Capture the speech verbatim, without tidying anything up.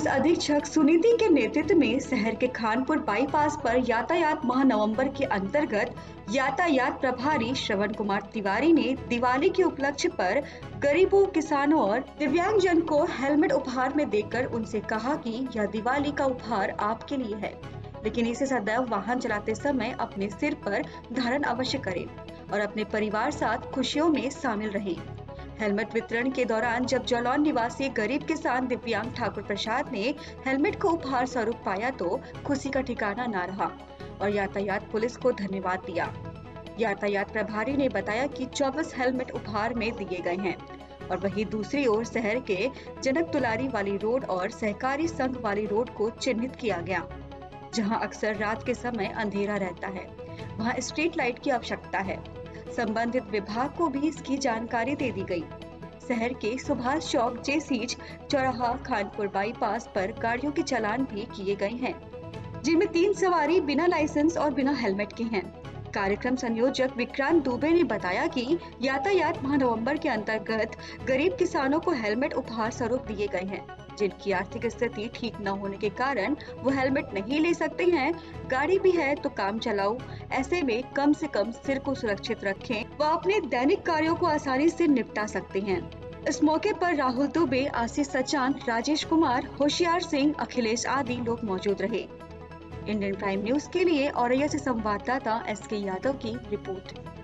Police अधीक्षक सुनीति के नेतृत्व में शहर के खानपुर बाईपास पर यातायात माह नवंबर के अंतर्गत यातायात प्रभारी श्रवण कुमार तिवारी ने दिवाली के उपलक्ष्य पर गरीबों, किसानों और दिव्यांगजन को हेलमेट उपहार में देकर उनसे कहा कि यह दिवाली का उपहार आपके लिए है, लेकिन इसे सदैव वाहन चलाते समय अपने सिर पर धारण अवश्य करें और अपने परिवार साथ खुशियों में शामिल रहें। हेलमेट वितरण के दौरान जब जलौन निवासी गरीब किसान दिव्यांग ठाकुर प्रसाद ने हेलमेट को उपहार स्वरूप पाया तो खुशी का ठिकाना ना रहा और यातायात पुलिस को धन्यवाद दिया। यातायात प्रभारी ने बताया कि चौबीस हेलमेट उपहार में दिए गए हैं और वहीं दूसरी ओर शहर के जनक तुलारी वाली रोड और सहकारी संघ वाली रोड को चिन्हित किया गया, जहां अक्सर रात के समय अंधेरा रहता है, वहां स्ट्रीट लाइट की आवश्यकता है। संबंधित विभाग को भी इसकी जानकारी दे दी गई। शहर के सुभाष चौक, जेसीज चौराहा, खानपुर बाईपास पर गाड़ियों के चालान भी किए गए हैं, जिनमें तीन सवारी बिना लाइसेंस और बिना हेलमेट के हैं। कार्यक्रम संयोजक विक्रांत दुबे ने बताया कि यातायात माह नवंबर के अंतर्गत गरीब किसानों को हेलमेट उपहार स्वरूप दिए गए हैं, जिनकी आर्थिक स्थिति ठीक न होने के कारण वो हेलमेट नहीं ले सकते हैं। गाड़ी भी है तो काम चलाओ, ऐसे में कम से कम सिर को सुरक्षित रखें व अपने दैनिक कार्यों को आसानी से निपटा सकते हैं। इस मौके पर राहुल दुबे, आशीष सचान, राजेश कुमार, होशियार सिंह, अखिलेश आदि लोग मौजूद रहे। इंडियन प्राइम न्यूज के लिए औरैया से संवाददाता एस के यादव की रिपोर्ट।